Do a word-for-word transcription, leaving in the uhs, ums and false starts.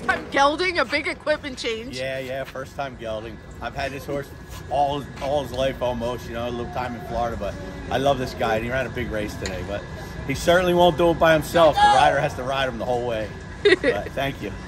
time gelding, a big equipment change. Yeah, yeah, first time gelding. I've had this horse all all his life almost, you know, a little time in Florida, but I love this guy, and he ran a big race today, but he certainly won't do it by himself. The rider has to ride him the whole way. But thank you.